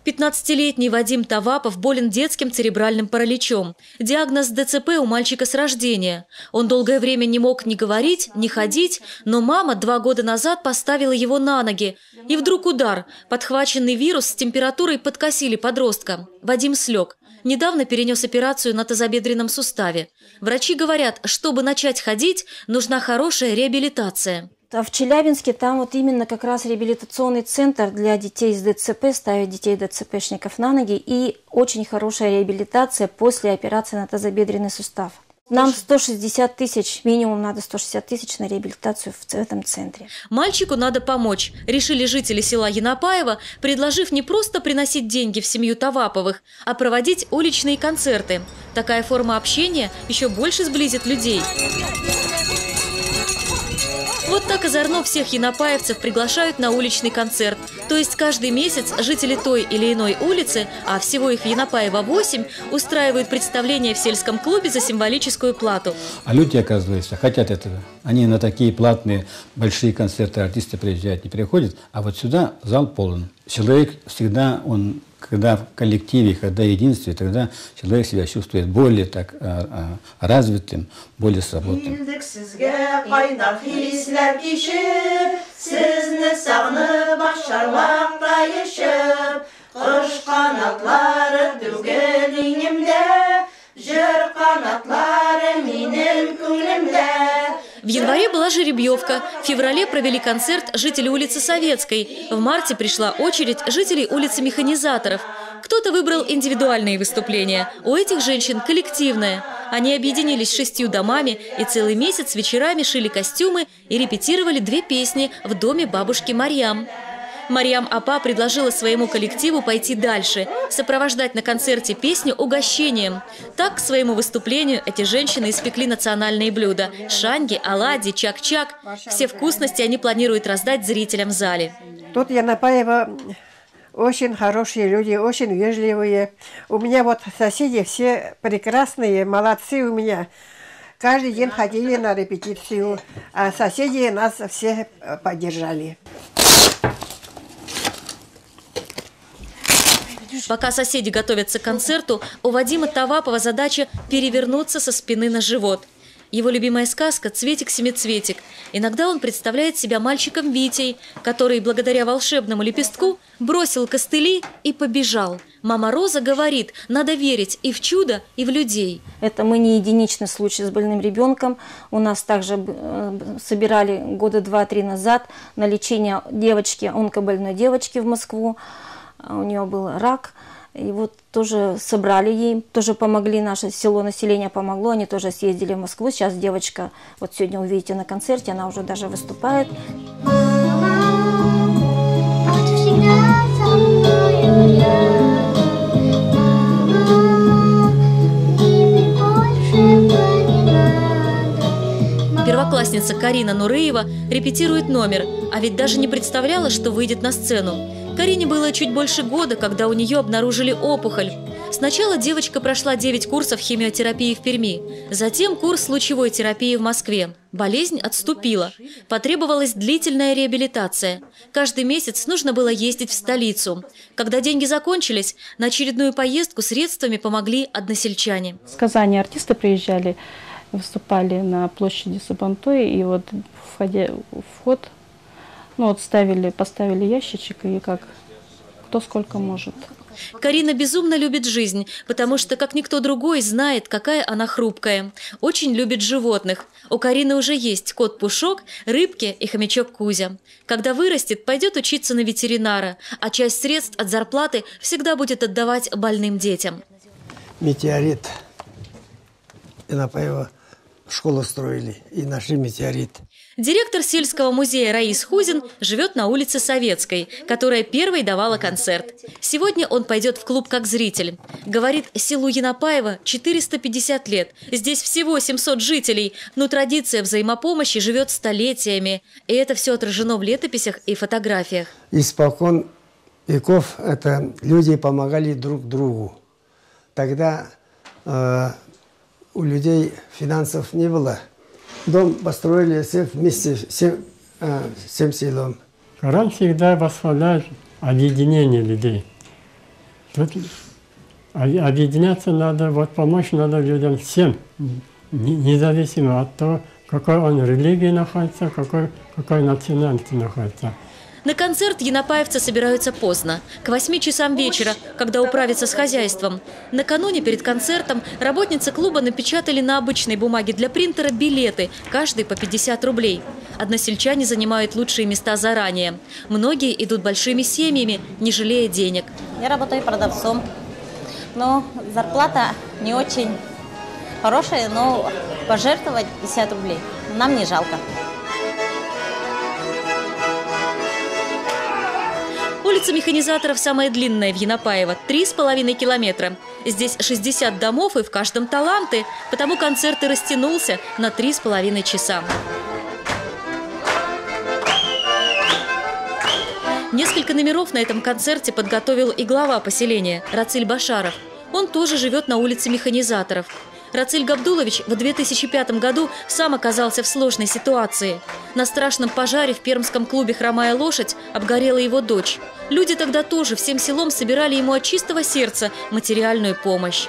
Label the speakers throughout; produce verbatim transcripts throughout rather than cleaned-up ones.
Speaker 1: пятнадцатилетний Вадим Тавапов болен детским церебральным параличом. Диагноз дэ цэ пэ у мальчика с рождения. Он долгое время не мог ни говорить, ни ходить, но мама два года назад поставила его на ноги. И вдруг удар. Подхваченный вирус с температурой подкосили подростка. Вадим слег. Недавно перенес операцию на тазобедренном суставе. Врачи говорят, чтобы начать ходить, нужна хорошая реабилитация.
Speaker 2: В Челябинске там вот именно как раз реабилитационный центр для детей с дэ цэ пэ, ставят детей дэ цэ пэшников на ноги, и очень хорошая реабилитация после операции на тазобедренный сустав. Нам сто шестьдесят тысяч, минимум надо сто шестьдесят тысяч на реабилитацию в этом центре.
Speaker 1: Мальчику надо помочь, решили жители села Янапаево, предложив не просто приносить деньги в семью Таваповых, а проводить уличные концерты. Такая форма общения еще больше сблизит людей. Вот так озорно всех янапаевцев приглашают на уличный концерт. То есть каждый месяц жители той или иной улицы, а всего их в Янапаево восемь, устраивают представление в сельском клубе за символическую плату.
Speaker 3: А люди, оказывается, хотят этого. Они на такие платные большие концерты артисты приезжают, не приходят, а вот сюда зал полон. Человек всегда, он, когда в коллективе, когда в единстве, тогда человек себя чувствует более так а, а, развитым, более свободным.
Speaker 1: В январе была жеребьевка, в феврале провели концерт жители улицы Советской, в марте пришла очередь жителей улицы Механизаторов. Кто-то выбрал индивидуальные выступления, у этих женщин коллективное. Они объединились шестью домами и целый месяц вечерами шили костюмы и репетировали две песни в доме бабушки Марьям. Марьям Апа предложила своему коллективу пойти дальше, сопровождать на концерте песню угощением. Так к своему выступлению эти женщины испекли национальные блюда – шанги, оладьи, чак-чак. Все вкусности они планируют раздать зрителям в зале.
Speaker 4: Тут Янапаево очень хорошие люди, очень вежливые. У меня вот соседи все прекрасные, молодцы у меня. Каждый день ходили на репетицию, а соседи нас все поддержали.
Speaker 1: Пока соседи готовятся к концерту, у Вадима Тавапова задача перевернуться со спины на живот. Его любимая сказка «Цветик-семицветик». Иногда он представляет себя мальчиком Витей, который благодаря волшебному лепестку бросил костыли и побежал. Мама Роза говорит, надо верить и в чудо, и в людей.
Speaker 2: Это мы не единичный случай с больным ребенком. У нас также собирали года два-три назад на лечение девочки, онкобольной девочки в Москву. У нее был рак, и вот тоже собрали ей, тоже помогли, наше село, население помогло, они тоже съездили в Москву. Сейчас девочка, вот сегодня увидите на концерте, она уже даже выступает.
Speaker 1: Первоклассница Карина Нурыева репетирует номер, а ведь даже не представляла, что выйдет на сцену. Карине было чуть больше года, когда у нее обнаружили опухоль. Сначала девочка прошла девять курсов химиотерапии в Перми, затем курс лучевой терапии в Москве. Болезнь отступила. Потребовалась длительная реабилитация. Каждый месяц нужно было ездить в столицу. Когда деньги закончились, на очередную поездку средствами помогли односельчане.
Speaker 5: С Казани артисты приезжали, выступали на площади Сабантуй, и вот входя, вход... Ну вот ставили, поставили ящичек, и как кто сколько может.
Speaker 1: Карина безумно любит жизнь, потому что, как никто другой, знает, какая она хрупкая. Очень любит животных. У Карины уже есть кот Пушок, рыбки и хомячок Кузя. Когда вырастет, пойдет учиться на ветеринара, а часть средств от зарплаты всегда будет отдавать больным детям.
Speaker 4: Метеорит. Янапаево школу строили и нашли метеорит.
Speaker 1: Директор сельского музея Раис Хузин живет на улице Советской, которая первой давала концерт. Сегодня он пойдет в клуб как зритель. Говорит, селу Янапаево четыреста пятьдесят лет. Здесь всего семьсот жителей, но традиция взаимопомощи живет столетиями. И это все отражено в летописях и фотографиях.
Speaker 4: Испокон веков это люди помогали друг другу. Тогда э, у людей финансов не было. Дом построили все вместе, всем, всем селом.
Speaker 6: Коран всегда восхваляет объединение людей. Тут объединяться надо, вот помочь надо людям всем, независимо от того, какой он религии находится, какой, какой национальности находится.
Speaker 1: На концерт янапаевцы собираются поздно, к восьми часам вечера, когда управятся с хозяйством. Накануне перед концертом работницы клуба напечатали на обычной бумаге для принтера билеты, каждый по пятьдесят рублей. Односельчане занимают лучшие места заранее. Многие идут большими семьями, не жалея денег.
Speaker 7: Я работаю продавцом, но зарплата не очень хорошая, но пожертвовать пятьдесят рублей нам не жалко.
Speaker 1: Улица механизаторов самая длинная в Янапаево – три с половиной километра. Здесь шестьдесят домов и в каждом таланты, потому концерт и растянулся на три с половиной часа. Несколько номеров на этом концерте подготовил и глава поселения Рациль Башаров. Он тоже живет на улице механизаторов. Рациль Габдулович в две тысячи пятом году сам оказался в сложной ситуации. На страшном пожаре в пермском клубе «Хромая лошадь» обгорела его дочь. Люди тогда тоже всем селом собирали ему от чистого сердца материальную помощь.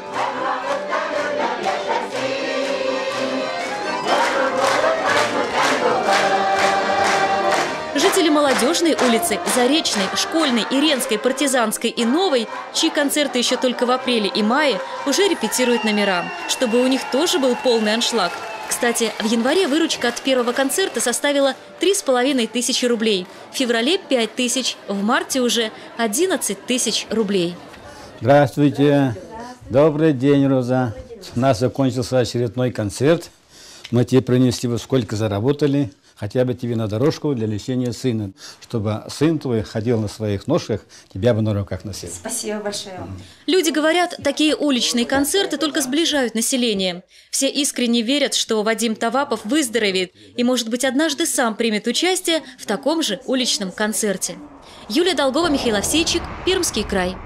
Speaker 1: Жители Молодежной улицы, Заречной, Школьной, Иренской, Партизанской и Новой, чьи концерты еще только в апреле и мае, уже репетируют номера, чтобы у них тоже был полный аншлаг. Кстати, в январе выручка от первого концерта составила три с половиной тысячи рублей, в феврале – пять тысяч, в марте уже одиннадцать тысяч рублей.
Speaker 3: Здравствуйте. Добрый день, Роза. У нас закончился очередной концерт. Мы тебе принесли, вот сколько заработали. Хотя бы тебе на дорожку для лечения сына, чтобы сын твой ходил на своих ножках, тебя бы на руках носил.
Speaker 2: Спасибо большое вам.
Speaker 1: Люди говорят, такие уличные концерты только сближают население. Все искренне верят, что Вадим Тавапов выздоровеет и, может быть, однажды сам примет участие в таком же уличном концерте. Юлия Долгова, Михаил Овсейчик, Пермский край.